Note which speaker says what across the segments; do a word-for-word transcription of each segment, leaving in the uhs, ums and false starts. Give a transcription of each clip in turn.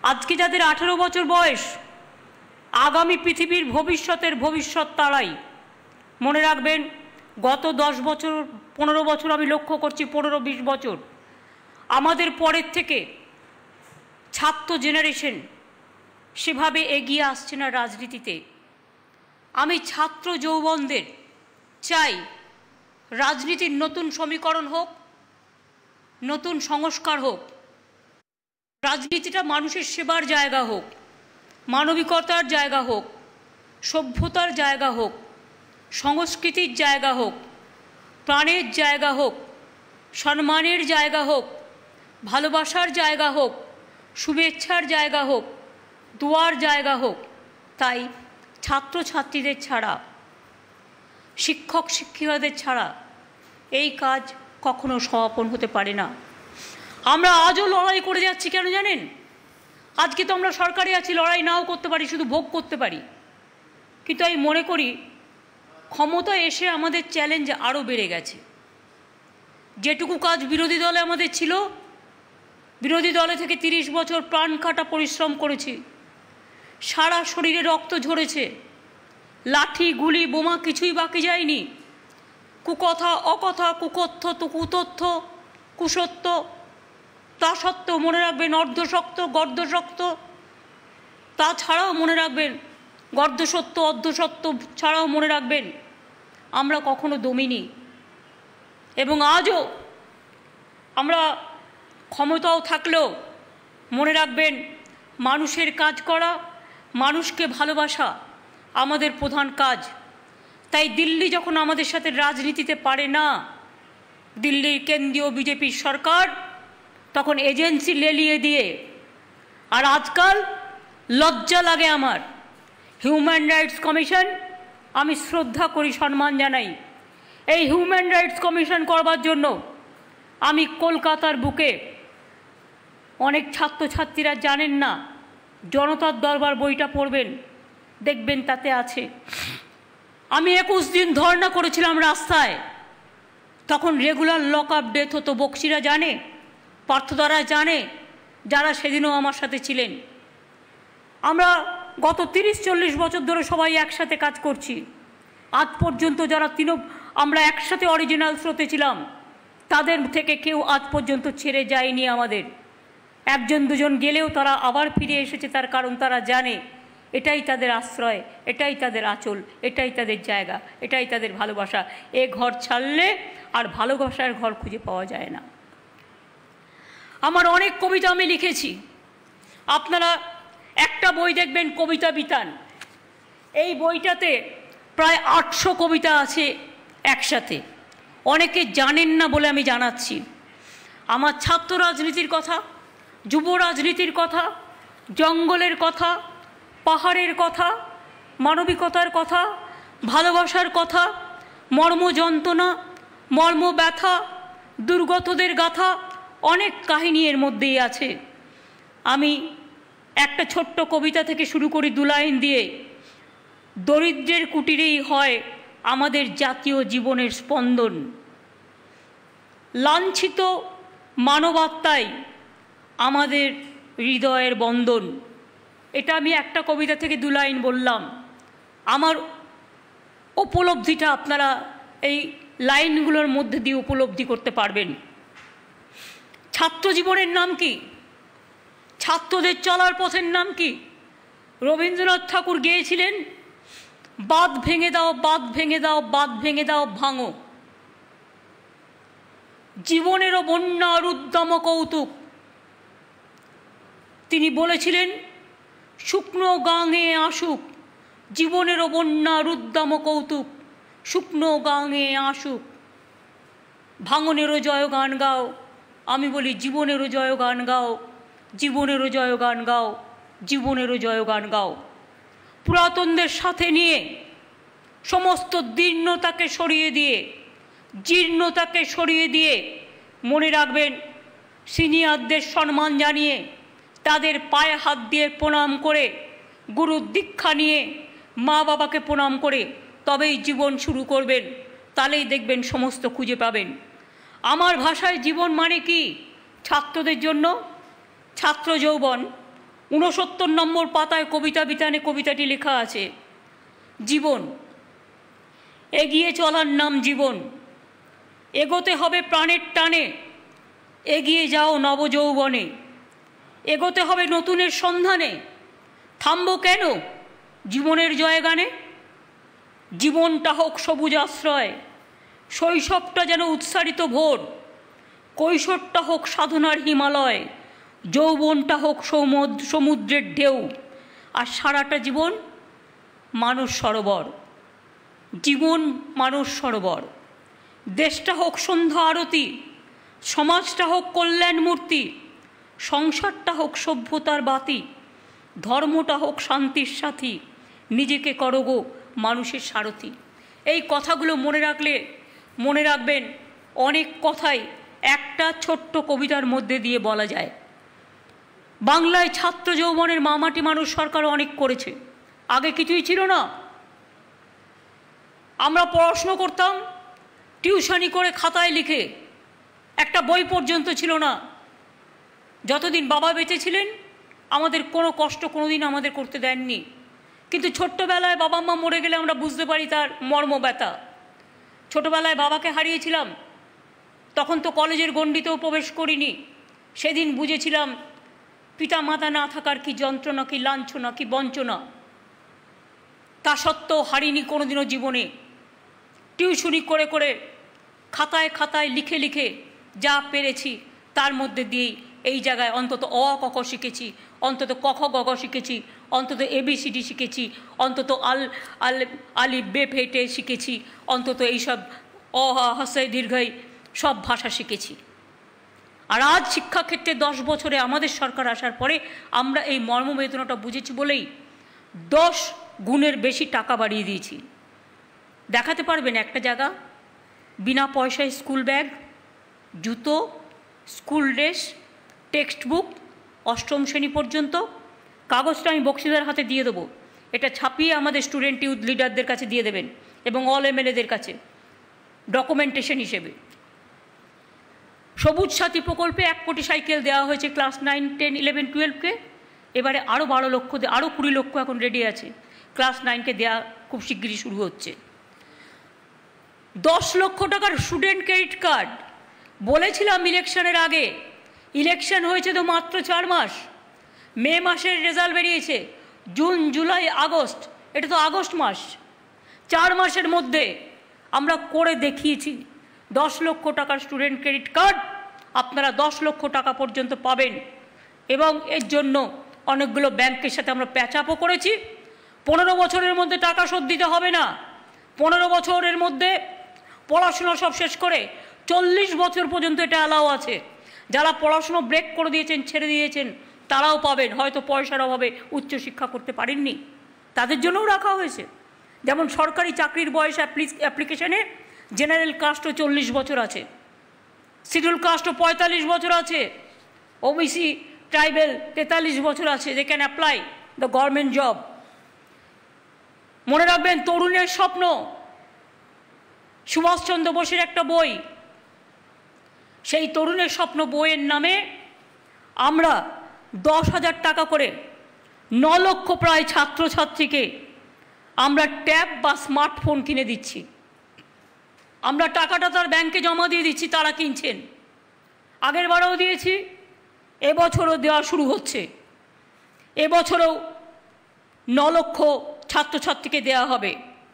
Speaker 1: আজকে যাদের আঠেরো বছর বয়স, আগামী পৃথিবীর ভবিষ্যতের ভবিষ্যৎ তারাই। মনে রাখবেন, গত দশ বছর পনেরো বছর আমি লক্ষ্য করছি, পনেরো বিশ বছর আমাদের পরের থেকে ছাত্র জেনারেশন সেভাবে এগিয়ে আসছে না রাজনীতিতে। আমি ছাত্র যৌবনদের চাই রাজনীতির নতুন সমীকরণ হোক, নতুন সংস্কার হোক, রাজনীতিটা মানুষের সেবার জায়গা হোক, মানবিকতার জায়গা হোক, সভ্যতার জায়গা হোক, সংস্কৃতির জায়গা হোক, প্রাণের জায়গা হোক, সম্মানের জায়গা হোক, ভালোবাসার জায়গা হোক, শুভেচ্ছার জায়গা হোক, দোয়ার জায়গা হোক। তাই ছাত্রছাত্রীদের ছাড়া, শিক্ষক শিক্ষিকাদের ছাড়া এই কাজ কখনো সমাপন হতে পারে না। আমরা আজও লড়াই করে যাচ্ছি কেন জানেন? আজকে তো আমরা সরকারে আছি, লড়াই নাও করতে পারি, শুধু ভোগ করতে পারি। কিন্তু আমি মনে করি ক্ষমতা এসে আমাদের চ্যালেঞ্জ আরও বেড়ে গেছে। যেটুকু কাজ বিরোধী দলে আমাদের ছিল, বিরোধী দলে থেকে তিরিশ বছর প্রাণ কাটা পরিশ্রম করেছি, সারা শরীরে রক্ত ঝরেছে, লাঠি গুলি বোমা কিছুই বাকি যায়নি। কুকথা অকথা, কুকথ্য তো কুতথ্য, কুসত্য, তা সত্ত্বেও মনে রাখবেন অর্ধশক্ত গর্ধশক্ত, তাছাড়াও মনে রাখবেন গর্ধসত্য অর্ধসত্য ছাড়াও মনে রাখবেন আমরা কখনো দমিনি। এবং আজও আমরা ক্ষমতাও থাকলেও মনে রাখবেন মানুষের কাজ করা, মানুষকে ভালোবাসা আমাদের প্রধান কাজ। তাই দিল্লি যখন আমাদের সাথে রাজনীতিতে পারে না, দিল্লির কেন্দ্রীয় বিজেপির সরকার তখন এজেন্সি লেলিয়ে দিয়ে, আর আজকাল লজ্জা লাগে আমার, হিউম্যান রাইটস কমিশন আমি শ্রদ্ধা করি, সম্মান জানাই। এই হিউম্যান রাইটস কমিশন করবার জন্য আমি কলকাতার বুকে, অনেক ছাত্রছাত্রীরা জানেন না, জনতার দরবার বইটা পড়বেন, দেখবেন তাতে আছে। আমি একুশ দিন ধর্ণা করেছিলাম রাস্তায়, তখন রেগুলার লক আপ ডেথ হতো। বক্সিরা জানে, পার্থদারা জানে, যারা সেদিনও আমার সাথে ছিলেন। আমরা গত তিরিশ চল্লিশ বছর ধরে সবাই একসাথে কাজ করছি। আজ পর্যন্ত যারা তিন আমরা একসাথে অরিজিনাল স্রোতে ছিলাম, তাদের থেকে কেউ আজ পর্যন্ত ছেড়ে যায়নি আমাদের। একজন দুজন গেলেও তারা আবার ফিরে এসেছে, তার কারণ তারা জানে এটাই তাদের আশ্রয়, এটাই তাদের আঁচল, এটাই তাদের জায়গা, এটাই তাদের ভালোবাসা। এ ঘর ছাড়লে আর ভালোবাসার ঘর খুঁজে পাওয়া যায় না। আমার অনেক কবিতা আমি লিখেছি, আপনারা একটা বই দেখবেন কবিতা বিতান, এই বইটাতে প্রায় আটশো কবিতা আছে একসাথে। অনেকে জানেন না বলে আমি জানাচ্ছি। আমার ছাত্র রাজনীতির কথা, যুব রাজনীতির কথা, জঙ্গলের কথা, পাহাড়ের কথা, মানবিকতার কথা, ভালোবাসার কথা, মর্ম যন্ত্রণা, মর্ম ব্যথা, দুর্গতদের গাথা, অনেক কাহিনী এর মধ্যেই আছে। আমি একটা ছোট্ট কবিতা থেকে শুরু করি দু লাইন দিয়ে। দরিদ্রের কুটিরেই হয় আমাদের জাতীয় জীবনের স্পন্দন, লাঞ্ছিত মানবাত্মাই আমাদের হৃদয়ের বন্ধন। এটা আমি একটা কবিতা থেকে দু লাইন বললাম। আমার উপলব্ধিটা আপনারা এই লাইনগুলোর মধ্যে দিয়ে উপলব্ধি করতে পারবেন। ছাত্র জীবনের নাম কি? ছাত্রদের চলার পথের নাম কি? রবীন্দ্রনাথ ঠাকুর গেয়েছিলেন, বাঁধ ভেঙে দাও, বাঁধ ভেঙে দাও, বাঁধ ভেঙে দাও, ভাঙো। জীবনেরও বন্যা রুদ্দাম কৌতুক। তিনি বলেছিলেন, শুকনো গাঙে আসুক, জীবনেরও বন্যা রুদ্দাম কৌতুক, শুকনো গাঙে আসুক, ভাঙনেরও জয়গান গাও। আমি বলি জীবনেরও জয়গান গাও, জীবনেরও জয়গান গাও, জীবনেরও জয়গান গাও। পুরাতনদের সাথে নিয়ে সমস্ত দীর্ণতাকে সরিয়ে দিয়ে, জীর্ণতাকে সরিয়ে দিয়ে, মনে রাখবেন সিনিয়রদের সম্মান জানিয়ে, তাদের পায়ে হাত দিয়ে প্রণাম করে, গুরুর দীক্ষা নিয়ে, মা বাবাকে প্রণাম করে তবেই জীবন শুরু করবেন। তাহলেই দেখবেন সমস্ত খুঁজে পাবেন। আমার ভাষায় জীবন মানে কি? ছাত্রদের জন্য ছাত্র যৌবন, ঊনসত্তর নম্বর পাতায় কবিতা বিতানে কবিতাটি লেখা আছে, জীবন এগিয়ে চলার নাম জীবন, এগোতে হবে প্রাণের টানে, এগিয়ে যাও নবযৌবনে, এগোতে হবে নতুনের সন্ধানে, থামবো কেন জীবনের জয়গানে? জীবনটা হোক সবুজ আশ্রয়, শৈশবটা যেন উৎসারিত ভোর, কৈশোরটা হোক সাধনার হিমালয়, যৌবনটা হোক সমুদ্রের ঢেউ, আর সারাটা জীবন মানস সরোবর। জীবন মানস সরোবর। দেশটা হোক সন্ধ্যা আরতি, সমাজটা হোক কল্যাণ মূর্তি, সংসারটা হোক সভ্যতার বাতি, ধর্মটা হোক শান্তির সাথী, নিজেকে করো গো মানুষের সারথি। এই কথাগুলো মনে রাখলে, মনে রাখবেন অনেক কথাই একটা ছোট্ট কবিতার মধ্যে দিয়ে বলা যায়। বাংলায় ছাত্র যৌবনের মামাটি মানুষ সরকার অনেক করেছে, আগে কিছুই ছিল না। আমরা পড়াশুনো করতাম টিউশনি করে খাতায় লিখে, একটা বই পর্যন্ত ছিল না। যতদিন বাবা বেঁচে ছিলেন আমাদের কোনো কষ্ট কোনো দিন আমাদের করতে দেননি, কিন্তু ছোট্টবেলায় বাবা মা মরে গেলে আমরা বুঝতে পারি তার মর্ম ব্যথা। ছোটোবেলায় বাবাকে হারিয়েছিলাম, তখন তো কলেজের গণ্ডিতেও প্রবেশ করিনি, সেদিন বুঝেছিলাম পিতা মাতা না থাকার কি যন্ত্রণা, কি লাঞ্ছনা, কি বঞ্চনা। তা সত্ত্বেও হারিনি কোনোদিনও জীবনে। টিউশনি করে করে খাতায় খাতায় লিখে লিখে যা পেরেছি তার মধ্যে দিয়েই এই জায়গায় অন্তত অ ক খ শিখেছি, অন্তত ক খ গ ঘ শিখেছি, অন্তত এবিসিডি শিখেছি, অন্তত আল আল আলিফ বে ফেটে শিখেছি, অন্তত এইসব অ হস্যই দীর্ঘই সব ভাষা শিখেছি। আর আজ শিক্ষাক্ষেত্রে দশ বছরে আমাদের সরকার আসার পরে আমরা এই মর্মবেদনাটা বুঝেছি বলেই দশ গুণের বেশি টাকা বাড়িয়ে দিয়েছি। দেখাতে পারবেন একটা জায়গা বিনা পয়সায় স্কুল ব্যাগ, জুতো, স্কুল ড্রেস, টেক্সট বুক অষ্টম শ্রেণী পর্যন্ত? কাগজটা আমি বক্সিদার হাতে দিয়ে দেবো, এটা ছাপিয়ে আমাদের স্টুডেন্ট ইউথ লিডারদের কাছে দিয়ে দেবেন এবং অল এমএলএদের কাছে ডকুমেন্টেশন হিসেবে। সবুজ সাথী প্রকল্পে এক কোটি সাইকেল দেওয়া হয়েছে ক্লাস নাইন টেন ইলেভেন টুয়েলভকে, এবারে আরও বারো লক্ষ, আরও কুড়ি লক্ষ এখন রেডি আছে, ক্লাস নাইনকে দেওয়া খুব শিগগিরই শুরু হচ্ছে। দশ লক্ষ টাকার স্টুডেন্ট ক্রেডিট কার্ড বলেছিলাম ইলেকশনের আগে, ইলেকশন হয়েছে তো মাত্র চার মাস, মে মাসের রেজাল্ট বেরিয়েছে, জুন জুলাই আগস্ট, এটা তো আগস্ট মাস, চার মাসের মধ্যে আমরা করে দেখিয়েছি। দশ লক্ষ টাকার স্টুডেন্ট ক্রেডিট কার্ড আপনারা দশ লক্ষ টাকা পর্যন্ত পাবেন এবং এর জন্য অনেকগুলো ব্যাংকের সাথে আমরা প্যাচআপও করেছি। পনেরো বছরের মধ্যে টাকা শোধ দিতে হবে না, পনেরো বছরের মধ্যে পড়াশোনা সব শেষ করে চল্লিশ বছর পর্যন্ত এটা অ্যালাও আছে। যারা পড়াশুনো ব্রেক করে দিয়েছেন, ছেড়ে দিয়েছেন, তারাও পাবেন, হয়তো পয়সার অভাবে উচ্চশিক্ষা করতে পারেননি, তাদের জন্যও রাখা হয়েছে। যেমন সরকারি চাকরির বয়স অ্যাপ্লিকেশনে জেনারেল কাস্টও চল্লিশ বছর আছে, শিডিউল কাস্টও পঁয়তাল্লিশ বছর আছে, ওবিসি ট্রাইবেল তেতাল্লিশ বছর আছে, they can apply the government job. মনে রাখবেন তরুণের স্বপ্ন, সুভাষচন্দ্র বোসের একটা বই, সেই তরুণের স্বপ্ন বইয়ের নামে আমরা দশ হাজার টাকা করে ন লক্ষ প্রায় ছাত্রছাত্রীকে আমরা ট্যাব বা স্মার্টফোন কিনে দিচ্ছি। আমরা টাকাটা তার ব্যাংকে জমা দিয়ে দিচ্ছি, তারা কিনছেন। আগের বারেও দিয়েছি, এবছরও দেওয়া শুরু হচ্ছে, এবছরও ন লক্ষ ছাত্রছাত্রীকে দেওয়া হবে।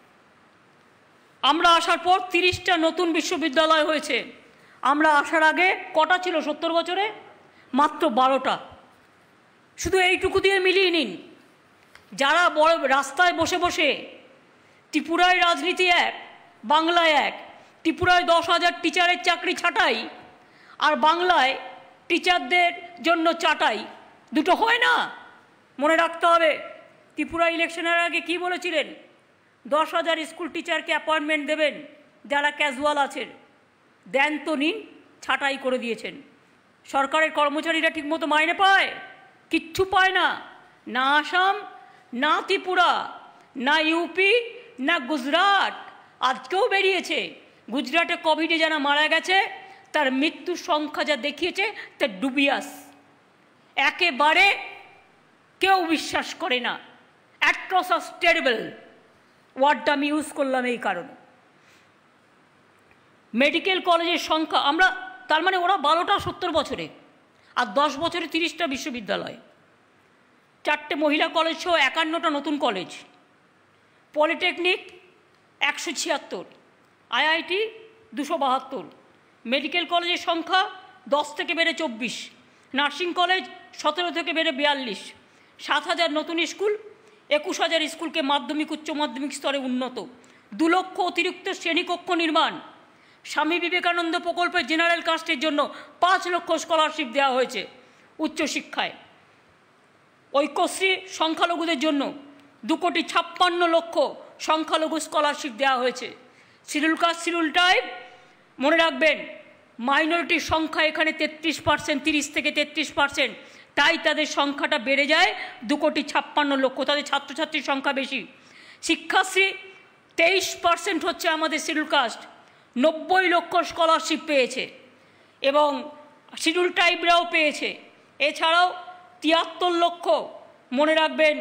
Speaker 1: আমরা আসার পর তিরিশটা নতুন বিশ্ববিদ্যালয় হয়েছে, আমরা আসার আগে কটা ছিল সত্তর বছরে? মাত্র বারোটা। শুধু এইটুকু দিয়ে মিলিয়ে নিন, যারা বড় রাস্তায় বসে বসে ত্রিপুরায় রাজনীতি এক, বাংলায় এক, ত্রিপুরায় দশ হাজার টিচারের চাকরি ছাঁটাই আর বাংলায় টিচারদের জন্য চাটাই, দুটো হয় না। মনে রাখতে হবে ত্রিপুরা ইলেকশনের আগে কি বলেছিলেন, দশ হাজার স্কুল টিচারকে অ্যাপয়েন্টমেন্ট দেবেন যারা ক্যাজুয়াল আছেন, দেন তো নিন, ছাঁটাই করে দিয়েছেন। সরকারের কর্মচারীরা ঠিকমতো মাইনে পায়? কিচ্ছু পায় না, না আসাম, না ত্রিপুরা, না ইউপি, না গুজরাট। আজকেও বেরিয়েছে গুজরাটে কোভিডে যারা মারা গেছে তার মৃত্যুর সংখ্যা যা দেখিয়েছে তা ডুবিয়াস, একেবারে কেউ বিশ্বাস করে না। অ্যাট্রোসাস টেরিবল ওয়ার্ডটা আমি ইউজ করলাম এই কারণে। মেডিকেল কলেজের সংখ্যা আমরা, তার মানে ওরা বারোটা সত্তর বছরে, আর দশ বছরে তিরিশটা বিশ্ববিদ্যালয়, চারটে মহিলা কলেজ সহ একান্নটা নতুন কলেজ, পলিটেকনিক একশো ছিয়াত্তর, আইআইটি দুশো বাহাত্তর, মেডিকেল কলেজের সংখ্যা দশ থেকে বেড়ে চব্বিশ, নার্সিং কলেজ সতেরো থেকে বেড়ে বিয়াল্লিশ, সাত হাজার নতুন স্কুল, একুশ হাজার স্কুলকে মাধ্যমিক উচ্চ মাধ্যমিক স্তরে উন্নত, দু লক্ষ অতিরিক্ত শ্রেণীকক্ষ নির্মাণ, স্বামী বিবেকানন্দ প্রকল্পে জেনারেল কাস্টের জন্য পাঁচ লক্ষ স্কলারশিপ দেওয়া হয়েছে উচ্চশিক্ষায়, ঐক্যশ্রী সংখ্যালঘুদের জন্য দু কোটি ছাপ্পান্ন লক্ষ সংখ্যালঘু স্কলারশিপ দেওয়া হয়েছে। শিডিউল কাস্ট শিডিউল ট্রাইব মনে রাখবেন মাইনরিটির সংখ্যা এখানে তেত্রিশ পার্সেন্ট তিরিশ থেকে তেত্রিশ পার্সেন্ট, তাই তাদের সংখ্যাটা বেড়ে যায় দু কোটি ছাপ্পান্ন লক্ষ, তাদের ছাত্রছাত্রীর সংখ্যা বেশি। শিক্ষাশ্রী তেইশ পার্সেন্ট হচ্ছে আমাদের শিডিউল কাস্ট, নব্বই লক্ষ স্কলারশিপ পেয়েছে এবং শিডিউল ট্রাইবরাও পেয়েছে। এছাড়াও তিয়াত্তর লক্ষ মনে রাখবেন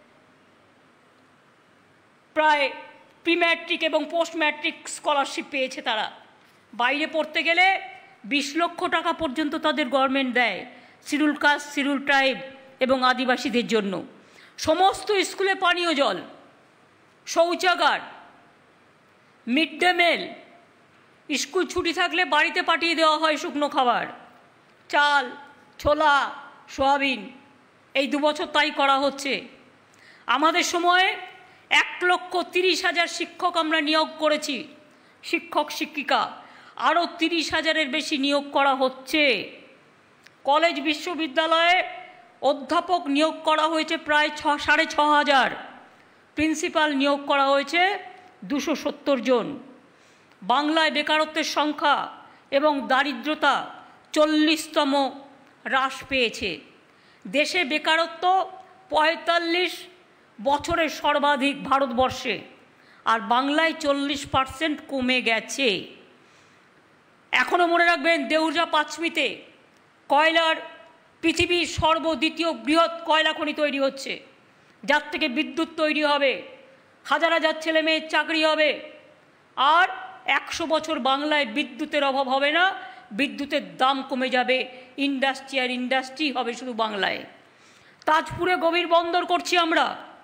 Speaker 1: প্রায় প্রি ম্যাট্রিক এবং পোস্ট ম্যাট্রিক স্কলারশিপ পেয়েছে তারা। বাইরে পড়তে গেলে বিশ লক্ষ টাকা পর্যন্ত তাদের গভর্নমেন্ট দেয় শিডিউল কাস্ট শিডিউল ট্রাইব এবং আদিবাসীদের জন্য। সমস্ত স্কুলে পানীয় জল, শৌচাগার, মিড ডে মিল, স্কুল ছুটি থাকলে বাড়িতে পাঠিয়ে দেওয়া হয় শুকনো খাবার, চাল, ছোলা, সোয়াবিন, এই দু বছর তাই করা হচ্ছে। আমাদের সময়ে এক লক্ষ তিরিশ হাজার শিক্ষক আমরা নিয়োগ করেছি, শিক্ষক শিক্ষিকা আরও তিরিশ হাজারের বেশি নিয়োগ করা হচ্ছে। কলেজ বিশ্ববিদ্যালয়ে অধ্যাপক নিয়োগ করা হয়েছে প্রায় ছ সাড়ে ছ হাজার, প্রিন্সিপাল নিয়োগ করা হয়েছে দুশো সত্তর জন। বাংলায় বেকারত্বের সংখ্যা এবং দারিদ্রতা চল্লিশতম হ্রাস পেয়েছে। দেশে বেকারত্ব পঁয়তাল্লিশ বছরের সর্বাধিক ভারতবর্ষে, আর বাংলায় চল্লিশ পার্সেন্ট কমে গেছে। এখনও মনে রাখবেন দেউরজা পাঁচমিতে কয়লার পৃথিবীর সর্বদ্বিতীয় বৃহৎ কয়লা খনি তৈরি হচ্ছে, যার থেকে বিদ্যুৎ তৈরি হবে, হাজার হাজার ছেলে মেয়ের চাকরি হবে, আর একশো বছর বাংলায় বিদ্যুতের অভাব হবে না, বিদ্যুতের দাম কমে যাবে, ইন্ডাস্ট্রি আর ইন্ডাস্ট্রি হবে শুধু বাংলায়। তাজপুরে গভীর বন্দর করছি আমরা,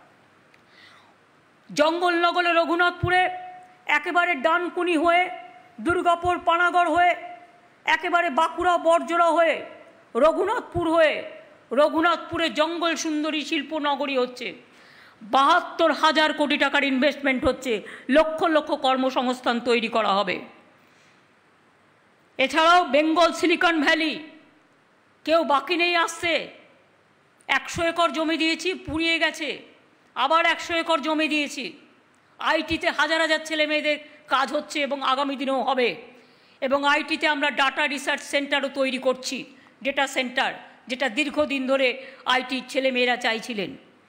Speaker 1: জঙ্গলনগরে রঘুনাথপুরে একেবারে ডানকুনি হয়ে, দুর্গাপুর পানাগড় হয়ে, একেবারে বাঁকুড়া বড়জোড়া হয়ে, রঘুনাথপুর হয়ে, রঘুনাথপুরে জঙ্গল সুন্দরী শিল্পনগরী হচ্ছে, বাহাত্তর হাজার কোটি টাকার ইনভেস্টমেন্ট হচ্ছে, লক্ষ লক্ষ কর্মসংস্থান তৈরি করা হবে। এছাড়াও বেঙ্গল সিলিকন ভ্যালি কেউ বাকি নেই আসছে, একশো একর জমি দিয়েছি পুড়িয়ে গেছে, আবার একশো একর জমি দিয়েছি। আইটিতে হাজার হাজার ছেলে মেয়েদের কাজ হচ্ছে এবং আগামী দিনেও হবে। এবং আইটিতে আমরা ডাটা রিসার্চ সেন্টারও তৈরি করছি, ডেটা সেন্টার, যেটা দীর্ঘদিন ধরে আইটির ছেলেমেয়েরা চাইছিলেন।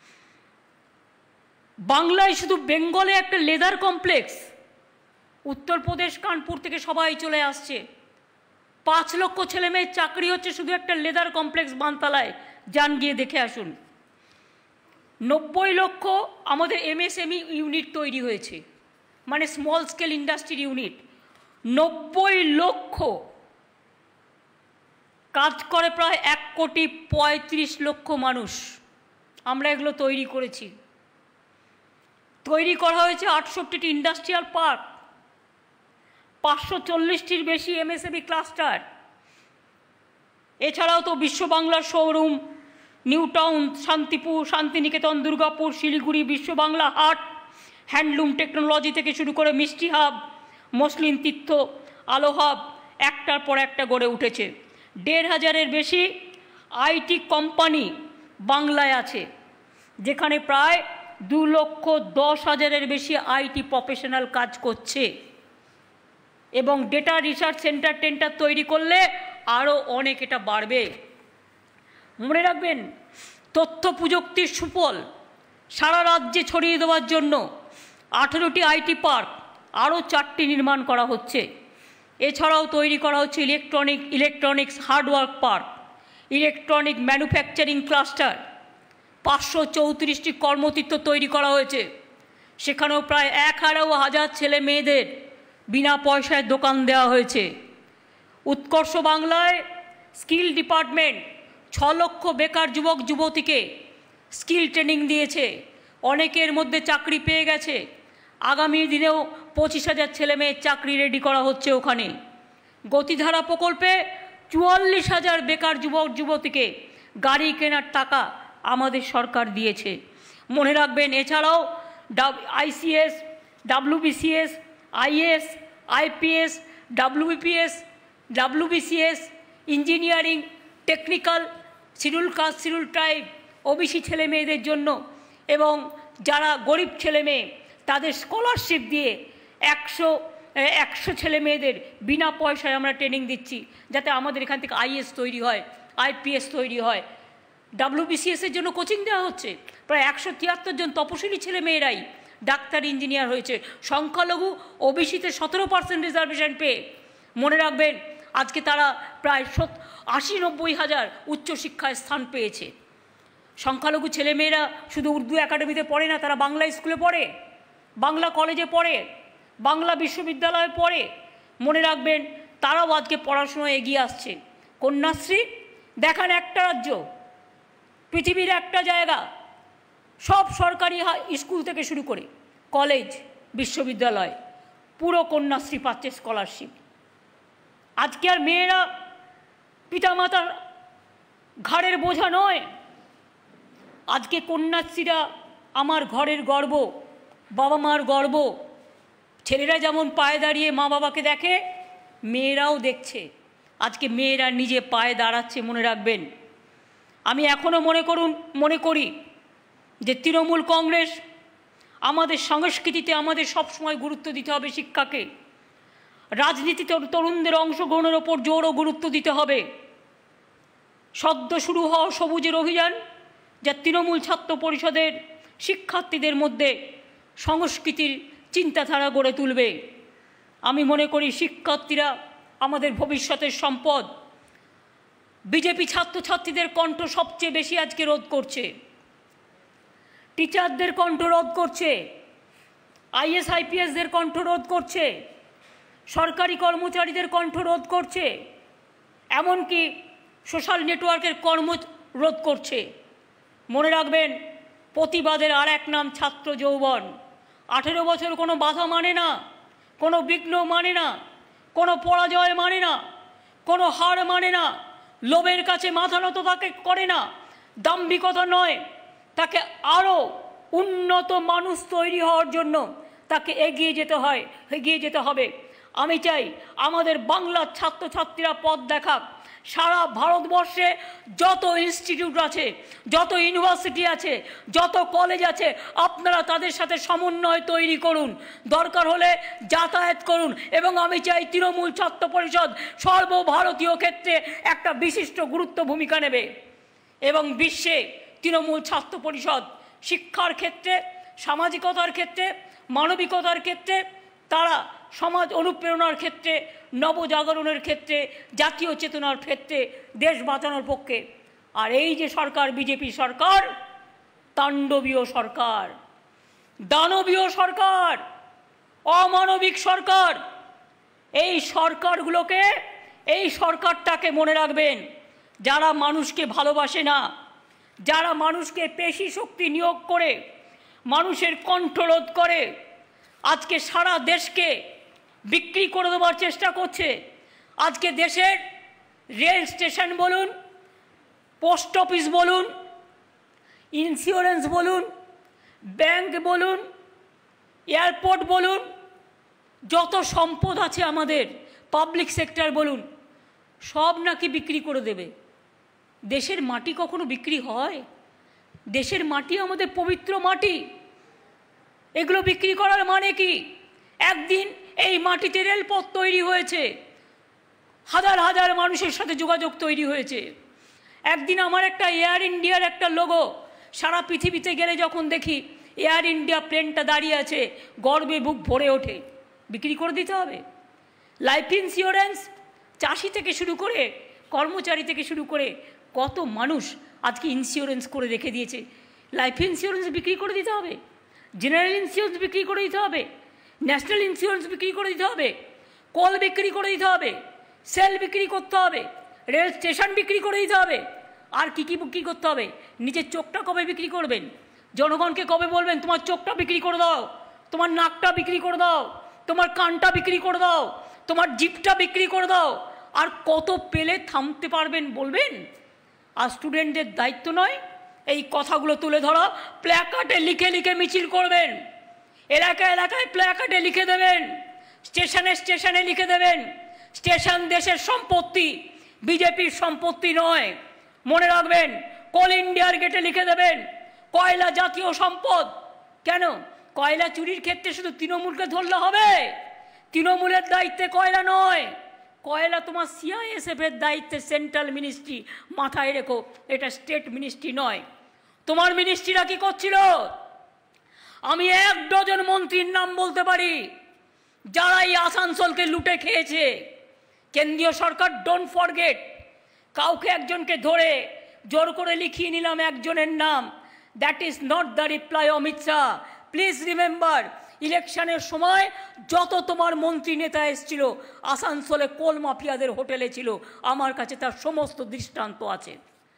Speaker 1: বাংলায় শুধু বেঙ্গলে একটা লেদার কমপ্লেক্স, উত্তরপ্রদেশ কানপুর থেকে সবাই চলে আসছে, পাঁচ লক্ষ ছেলে মেয়ের চাকরি হচ্ছে শুধু একটা লেদার কমপ্লেক্স বানতলায়, যান গিয়ে দেখে আসুন। নব্বই লক্ষ আমাদের এমএসএমই ইউনিট তৈরি হয়েছে, মানে স্মল স্কেল ইন্ডাস্ট্রির ইউনিট। নব্বই লক্ষ কাজ করে প্রায় এক কোটি পঁয়ত্রিশ লক্ষ মানুষ, আমরা এগুলো তৈরি করেছি। তৈরি করা হয়েছে আটষট্টিটি ইন্ডাস্ট্রিয়াল পার্ক, পাঁচশো চল্লিশটির বেশি এমএসএমই ক্লাস্টার। এছাড়াও তো বিশ্ব বাংলার showroom, new town, Shantipur, Santiniketan, Durgapur, Siliguri, Biswa Bangla হাট, হ্যান্ডলুম টেকনোলজি থেকে শুরু করে মিষ্টি হাব, মসলিন তীর্থ, আলো হাব একটার পর একটা গড়ে উঠেছে। দেড় হাজারের বেশি আইটি কোম্পানি বাংলায় আছে, যেখানে প্রায় দু লক্ষ দশ হাজারের বেশি আইটি প্রফেশনাল কাজ করছে। এবং ডেটা রিসার্চ সেন্টার টেন্টার তৈরি করলে আরও অনেক এটা বাড়বে। মনে রাখবেন তথ্য প্রযুক্তির সুফল সারা রাজ্যে ছড়িয়ে দেওয়ার জন্য আঠেরোটি আইটি পার্ক, আরও চারটি নির্মাণ করা হচ্ছে। এছাড়াও তৈরি করা হচ্ছে electronic electronics hardware park, electronic manufacturing cluster, পাঁচশো চৌত্রিশটি কর্মতীর্থ তৈরি করা হয়েছে। সেখানেও প্রায় এক হাজার হাজার ছেলে মেয়েদের বিনা পয়সায় দোকান দেওয়া হয়েছে। উৎকর্ষ বাংলায় স্কিল ডিপার্টমেন্ট ছ লক্ষ বেকার যুবক যুবতীকে স্কিল ট্রেনিং দিয়েছে, অনেকের মধ্যে চাকরি পেয়ে গেছে। আগামী দিনেও পঁচিশ হাজার ছেলে মেয়ের চাকরি রেডি করা হচ্ছে ওখানে। গতিধারা প্রকল্পে চুয়াল্লিশ হাজার বেকার যুবক যুবতীকে গাড়ি কেনার টাকা আমাদের সরকার দিয়েছে। মনে রাখবেন, এছাড়াও ICS, WBCS, IS, IPS, WBPS, WBCS, engineering, technical, schedule caste, schedule tribe, OBC ছেলে মেয়েদের জন্য এবং যারা গরিব ছেলে মেয়ে তাদের স্কলারশিপ দিয়ে একশো একশো ছেলে মেয়েদের বিনা পয়সায় আমরা ট্রেনিং দিচ্ছি, যাতে আমাদের এখান থেকে আইএস তৈরি হয়, আইপিএস তৈরি হয়। ডাব্লিউবিসিএসের জন্য কোচিং দেওয়া হচ্ছে। প্রায় একশো তিয়াত্তর জন তপশিলি ছেলে মেয়েরাই ডাক্তার, ইঞ্জিনিয়ার হয়েছে। সংখ্যালঘু ওবিসিতে সতেরো পার্সেন্ট রিজার্ভেশন পেয়ে মনে রাখবেন আজকে তারা প্রায় আশি নব্বই হাজার উচ্চশিক্ষায় স্থান পেয়েছে। সংখ্যালঘু ছেলেমেয়েরা শুধু উর্দু একাডেমিতে পড়ে না, তারা বাংলা স্কুলে পড়ে, বাংলা কলেজে পড়ে, বাংলা বিশ্ববিদ্যালয়ে পড়ে। মনে রাখবেন তারাও আজকে পড়াশোনায় এগিয়ে আসছে। কন্যাশ্রী দেখান একটা রাজ্য, পৃথিবীর একটা জায়গা, সব সরকারি স্কুল থেকে শুরু করে কলেজ, বিশ্ববিদ্যালয় পুরো কন্যাশ্রী পাচ্ছে স্কলারশিপ। আজকে আর মেয়েরা পিতামাতার ঘাড়ের বোঝা নয়। আজকে কন্যাশ্রীরা আমার ঘরের গর্ব, বাবা মার গর্ব। ছেলেরা যেমন পায়ে দাঁড়িয়ে মা বাবাকে দেখে, মেয়েরাও দেখছে। আজকে মেয়েরা নিজে পায়ে দাঁড়াচ্ছে। মনে রাখবেন, আমি এখনও মনে করুন মনে করি যে তৃণমূল কংগ্রেস আমাদের সংস্কৃতিতে আমাদের সবসময় গুরুত্ব দিতে হবে। শিক্ষাকে, রাজনীতিতে তরুণদের অংশগ্রহণের ওপর জোরও গুরুত্ব দিতে হবে। সদ্য শুরু হওয়া সবুজের অভিযান, যা তৃণমূল ছাত্র পরিষদের শিক্ষার্থীদের মধ্যে সংস্কৃতির চিন্তাধারা গড়ে তুলবে। আমি মনে করি শিক্ষার্থীরা আমাদের ভবিষ্যতের সম্পদ। বিজেপি ছাত্রছাত্রীদের কণ্ঠ সবচেয়ে বেশি আজকে রোধ করছে, টিচারদের কণ্ঠ রোধ করছে, আইএস আইপিএসদের কণ্ঠ রোধ করছে, সরকারি কর্মচারীদের কণ্ঠ রোধ করছে, এমনকি সোশ্যাল নেটওয়ার্কের কর্ম রোধ করছে। মনে রাখবেন, প্রতিবাদের আর এক নাম ছাত্র যৌবন। আঠেরো বছর কোনো বাধা মানে না, কোনো বিঘ্ন মানে না, কোনো পরাজয় মানে না, কোনো হার মানে না, লোভের কাছে মাথা নত তাকে করে না, দাম্ভিকতা নয়, তাকে আরও উন্নত মানুষ তৈরি হওয়ার জন্য তাকে এগিয়ে যেতে হয়, এগিয়ে যেতে হবে। আমি চাই আমাদের বাংলার ছাত্রছাত্রীরা পথ দেখাক। সারা ভারতবর্ষে যত ইনস্টিটিউট আছে, যত ইউনিভার্সিটি আছে, যত কলেজ আছে, আপনারা তাদের সাথে সমন্বয় তৈরি করুন, দরকার হলে যাতায়াত করুন। এবং আমি চাই তৃণমূল ছাত্র পরিষদ সর্বভারতীয় ক্ষেত্রে একটা বিশিষ্ট গুরুত্ব ভূমিকা নেবে এবং বিশ্বে তৃণমূল ছাত্র পরিষদ শিক্ষার ক্ষেত্রে, সামাজিকতার ক্ষেত্রে, মানবিকতার ক্ষেত্রে, তারা সমাজ অনুপ্রেরণার ক্ষেত্রে, নবজাগরণের ক্ষেত্রে, জাতীয় চেতনার ক্ষেত্রে দেশ বাঁচানোর পক্ষে। আর এই যে সরকার, বিজেপি সরকার, তাণ্ডবীয় সরকার, দানবীয় সরকার, অমানবিক সরকার। এই সরকারগুলোকে, এই সরকারটাকে মনে রাখবেন, যারা মানুষকে ভালোবাসে না, যারা মানুষকে পেশি শক্তি নিয়োগ করে মানুষের কণ্ঠরোধ করে, আজকে সারা দেশকে বিক্রি করে দেওয়ার চেষ্টা করছে। আজকে দেশের রেল স্টেশন বলুন, পোস্ট অফিস বলুন, ইন্স্যুরেন্স বলুন, ব্যাংক বলুন, এয়ারপোর্ট বলুন, যত সম্পদ আছে আমাদের, পাবলিক সেক্টর বলুন, সব নাকি বিক্রি করে দেবে। দেশের মাটি কখনো বিক্রি হয়? দেশের মাটি আমাদের পবিত্র মাটি, এগুলো বিক্রি করার মানে কি? একদিন এই মাটিতে রেলপথ তৈরি হয়েছে, হাজার হাজার মানুষের সাথে যোগাযোগ তৈরি হয়েছে। একদিন আমার একটা এয়ার ইন্ডিয়ার একটা লোগো, সারা পৃথিবীতে গেলে যখন দেখি এয়ার ইন্ডিয়া প্লেনটা দাঁড়িয়ে আছে, গর্বে বুক ভরে ওঠে। বিক্রি করে দিতে হবে। লাইফ ইন্স্যুরেন্স, চাষি থেকে শুরু করে, কর্মচারী থেকে শুরু করে কত মানুষ আজকে ইন্স্যুরেন্স করে রেখে দিয়েছে। লাইফ ইন্স্যুরেন্স বিক্রি করে দিতে হবে, জেনারেল ইন্স্যুরেন্স বিক্রি করে দিতে হবে, ন্যাশনাল ইন্স্যুরেন্স বিক্রি করে দিতে হবে, কল বিক্রি করে দিতে হবে, সেল বিক্রি করতে হবে, রেল স্টেশন বিক্রি করে দিতে হবে, আর কী কী বিক্রি করতে হবে? নিজের চোখটা কবে বিক্রি করবেন? জনগণকে কবে বলবেন তোমার চোখটা বিক্রি করে দাও, তোমার নাকটা বিক্রি করে দাও, তোমার কানটা বিক্রি করে দাও, তোমার জিভটা বিক্রি করে দাও? আর কত পেলে থামতে পারবেন বলবেন? আর স্টুডেন্টদের দায়িত্ব নয় এই কথাগুলো তুলে ধরা, প্ল্যাকার্ডে লিখে লিখে মিছিল করবেন, এলাকায় এলাকায় প্ল্যাকার্ডে লিখে দেবেন, স্টেশনে স্টেশনে লিখে দেবেন স্টেশন দেশের সম্পত্তি, বিজেপির সম্পত্তি নয়। মনে রাখবেন, কোল ইন্ডিয়ার গেটে লিখে দেবেন কয়লা জাতীয় সম্পদ। কেন? কয়লা চুরির ক্ষেত্রে শুধু তৃণমূলকে ধরলে হবে? তৃণমূলের দায়িত্বে কয়লা নয়, কয়লা তোমার সিআইএসএফ এর দায়িত্বে, সেন্ট্রাল মিনিস্ট্রি, মাথায় রেখো, এটা স্টেট মিনিস্ট্রি নয়। তোমার মিনিস্ট্রিরা কি করছিল? আমি এক ডজন মন্ত্রীর নাম বলতে পারি যারা এই আসানসোলকে লুটে খেয়েছে। কেন্দ্রীয় সরকার ডোন্ট ফরগেট, কাউকে একজনকে ধরে জোর করে লিখিয়ে নিলাম একজনের নাম, that is not the reply Amit Shah. Please remember, ইলেকশনের সময় যত তোমার মন্ত্রী নেতা এসেছিল আসানসোলে কোল মাফিয়াদের হোটেলে ছিল, আমার কাছে তার সমস্ত দৃষ্টান্ত আছে।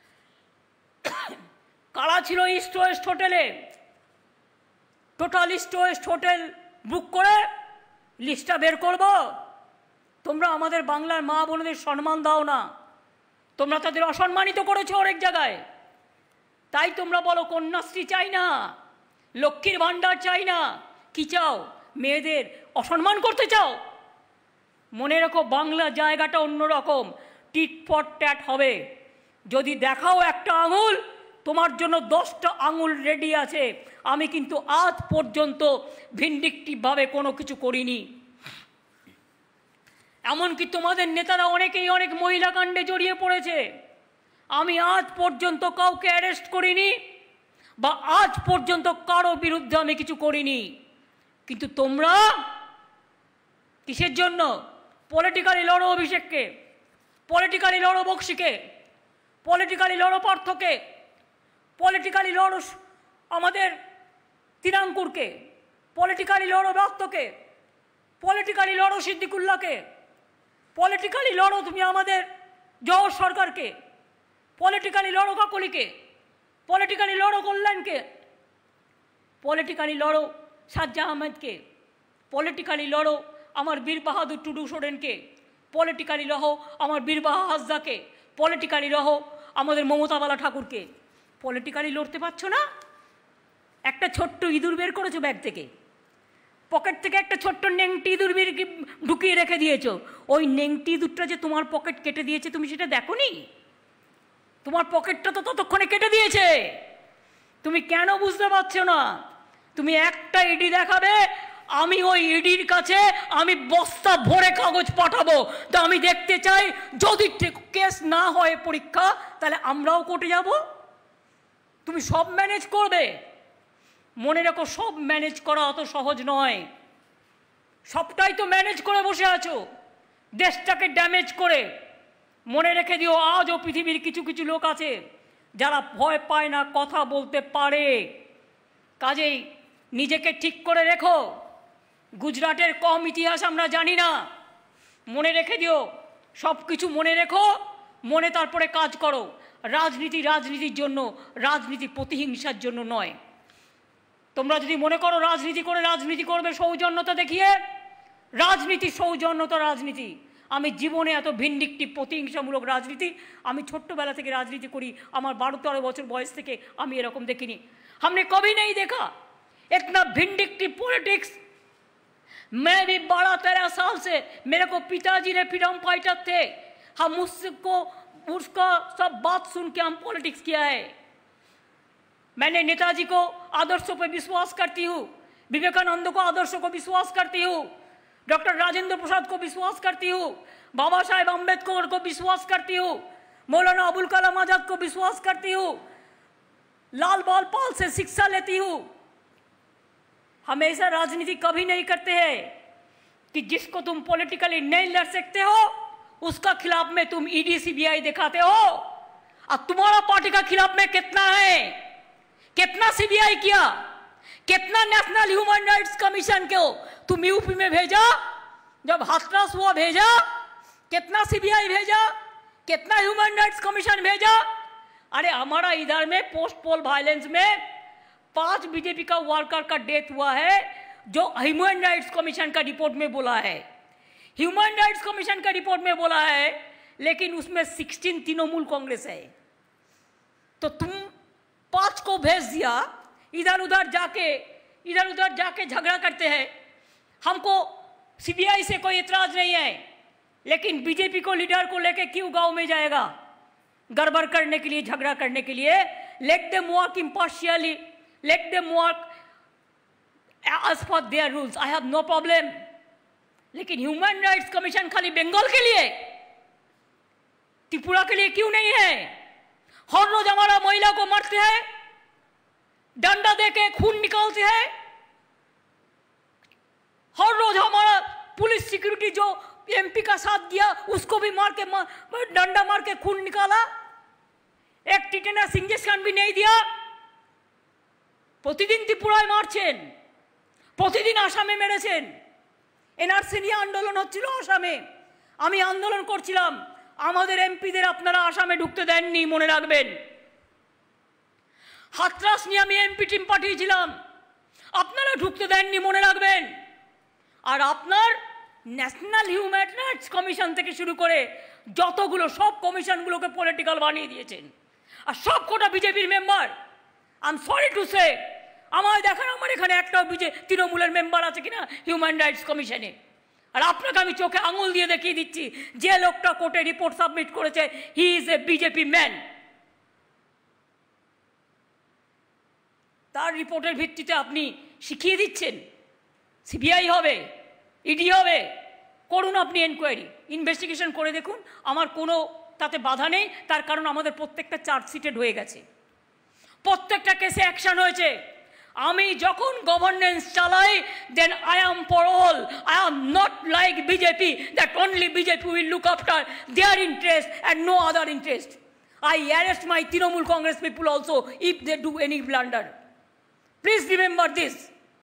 Speaker 1: কারা ছিল ইস্ট ওয়েস্ট হোটেলে? Total east west hotel book করে লিস্টটা বের করব? তোমরা আমাদের বাংলার মা বোনদের সম্মান দাও না, তোমরা তাদের অসম্মানিত করেছো অনেক জায়গায়। তাই তোমরা বলো কন্যাশ্রী চাই না, লক্ষ্মীর ভাণ্ডার চাই না। কি চাও? মেয়েদের অসম্মান করতে চাও? মনে রেখো, বাংলা জায়গাটা অন্যরকম, টিট ফর ট্যাট হবে। যদি দেখাও একটা আঙুল, তোমার জন্য দশটা আঙুল রেডি আছে। আমি কিন্তু আজ পর্যন্ত ভিন্ডিকটিভভাবে কোনো কিছু করিনি। এমনকি তোমাদের নেতারা অনেকেই অনেক মহিলা কাণ্ডে জড়িয়ে পড়েছে, আমি আজ পর্যন্ত কাউকে অ্যারেস্ট করিনি বা আজ পর্যন্ত কারো বিরুদ্ধে আমি কিছু করিনি। কিন্তু তোমরা কিসের জন্য? পলিটিক্যালি লড়ো অভিষেককে, পলিটিক্যালি লড়ো বক্সিকে, পলিটিক্যালি লড়ো পার্থকে, পলিটিক্যালি লড়ো আমাদের তিরাঙ্কুরকে, পলিটিক্যালি লড়ো রক্তকে, পলিটিক্যালি লড়ো সিদ্দিকুল্লাহকে, পলিটিক্যালি লড়ো তুমি আমাদের জওহর সরকারকে, পলিটিক্যালি লড়ো কাকলিকে, পলিটিক্যালি লড়ো কল্যাণকে, পলিটিক্যালি লড়ো সাজ্জা আহমেদকে, পলিটিক্যালি লড়ো আমার বীর বাহাদুর টুডু সোরেনকে, পলিটিক্যালি লড়ো আমার বীরবাহা হাসদাকে, পলিটিক্যালি লড়ো আমাদের মমতাবালা ঠাকুরকে। পলিটিক্যালি লড়তে পারছো না? একটা ছোট্ট ইঁদুর বের করেছো ব্যাগ থেকে, পকেট থেকে একটা ছোট্ট নেংটি ইঁদুর বের ঢুকিয়ে রেখে দিয়েছো। ওই নেংটি ইঁদুরটা যে তোমার পকেট কেটে দিয়েছে তুমি সেটা দেখোনি? তোমার পকেটটা তো ততক্ষণে কেটে দিয়েছে। তুমি কেন বুঝতে পারছো না? তুমি একটা ইডি দেখাবে, আমি ওই ইডির কাছে আমি বস্তা ভরে কাগজ পাঠাবো। তো আমি দেখতে চাই যদি কেস না হয় পরীক্ষা, তাহলে আমরাও কোর্টে যাব। তুমি সব ম্যানেজ করবে? মনে রেখো, সব ম্যানেজ করা অত সহজ নয়। সবটাই তো ম্যানেজ করে বসে আছো, দেশটাকে ড্যামেজ করে। মনে রেখে দিও, আজও পৃথিবীর কিছু কিছু লোক আছে যারা ভয় পায় না, কথা বলতে পারে। কাজেই নিজেকে ঠিক করে রেখো। গুজরাটের কম ইতিহাস আমরা জানি না। মনে রেখে দিও, সব কিছু মনে রেখো, মনে তারপরে কাজ করো। রাজনীতি রাজনীতির জন্য, রাজনীতি প্রতিহিংসার জন্য নয়। তোমরা যদি মনে করো রাজনীতি করে রাজনীতি করবে সৌজন্যতা দেখিয়ে, রাজনীতি সৌজন্যতা রাজনীতি। আমি জীবনে এত ভিন্ডিকটিভ প্রতিহিংসামূলক রাজনীতি, আমি ছোট্টবেলা থেকে রাজনীতি করি, আমার বারো তেরো বছর বয়স থেকে আমি এরকম দেখিনি। हमने कभी नहीं देखा इतना भिंडिक्टिव पॉलिटिक्स। मैं भी बारह तेरह साल से, मेरे को पिताजी ने फ्रीडम फाइटर थे, हम उसको उसका सब बात सुन के हम पॉलिटिक्स किया है। मैंने नेताजी को आदर्शों पर विश्वास करती हूँ, विवेकानंद को आदर्शों को विश्वास करती हूँ, डॉक्टर राजेंद्र प्रसाद को विश्वास करती हूँ, बाबा साहेब अम्बेडकर को विश्वास करती हूँ, मौलाना अबुल कलाम आजाद को विश्वास करती हूँ, लाल बाल पाल से शिक्षा लेती हूँ। हमेशा राजनीति कभी नहीं करते हैं कि जिसको तुम पॉलिटिकली नहीं लड़ सकते हो उसका खिलाफ में तुम ईडी सीबीआई दिखाते हो। और तुम्हारा पार्टी का खिलाफ में कितना है कितना सीबीआई किया, कितना नेशनल ह्यूमन राइट्स कमीशन को तुम यूपी में भेजा, जब हाथरस हुआ भेजा, कितना सीबीआई भेजा, कितना ह्यूमन राइट्स कमीशन भेजा। अरे हमारा इधर में पोस्ट पोल वायलेंस में पांच बीजेपी का वर्कर का डेथ हुआ है, जो ह्यूमन राइट्स कमीशन का रिपोर्ट में बोला है, ह्यूमन राइट्स कमीशन का रिपोर्ट में बोला है, लेकिन उसमें सिक्सटीन तृणमूल कांग्रेस है। तो तुम पांच को भेज दिया, इधर उधर जाके इधर उधर जाके झगड़ा करते हैं। हमको सीबीआई से कोई इतराज नहीं है, लेकिन बीजेपी को लीडर को लेके क्यों गांव में जाएगा गड़बड़ करने के लिए, झगड़ा करने के लिए। Let them work impartially, let them work as per their rules, I have no problem. लेकिन ह्यूमन राइट्स कमीशन खाली बंगाल के लिए, त्रिपुरा के लिए क्यों नहीं है? हर रोज हमारा महिला को मारते हैं, डंडा देके खून निकालते हैं, हर रोज हमारा पुलिस सिक्योरिटी जो एमपी का साथ दिया उसको भी मार के मार, डंडा मार के खून निकाला, एक टिटेनस इंजेक्शन भी नहीं दिया। प्रतिदिन त्रिपुराয় মারছেন, প্রতিদিন আসামে মেরেছেন। এনআরসি নিয়ে আন্দোলন হচ্ছিল আসামে, আমি আন্দোলন করছিলাম, আমাদের এমপিদের আপনারা আসামে ঢুকতে দেননি, মনে রাখবেন। হাতরাস নিয়ে আমি এমপি টিম পাঠিয়েছিলাম, আপনারা ঢুকতে দেননি, মনে রাখবেন। আর আপনার ন্যাশনাল হিউম্যান রাইটস কমিশন থেকে শুরু করে যতগুলো সব কমিশনগুলোকে পলিটিক্যাল বানিয়ে দিয়েছেন, আর সব কটা বিজেপির member. I am sorry to say, আমার দেখার আমার এখানে একটাও বিজে তৃণমূলের মেম্বার আছে কিনা হিউম্যান রাইটস কমিশনে। আর আপনাকে আমি চোখে আঙুল দিয়ে দেখিয়ে দিচ্ছি, যে লোকটা কোর্টে রিপোর্ট সাবমিট করেছে, he is a BJP man. তার রিপোর্টের ভিত্তিতে আপনি শিখিয়ে দিচ্ছেন সিবিআই হবে, ইডি হবে, করুন আপনি এনকোয়ারি, ইনভেস্টিগেশন করে দেখুন, আমার কোনো তাতে বাধা নেই। তার কারণ আমাদের প্রত্যেকটা চার্জশিটেড হয়ে গেছে, প্রত্যেকটা কেসে অ্যাকশন হয়েছে। আমি যখন গভর্নেন্স চালাই, then I am for all, I am not like BJP that only BJP will look after their interest and no other interest. I arrest my Trinamool Congress people also if they do any blunder. Please remember this.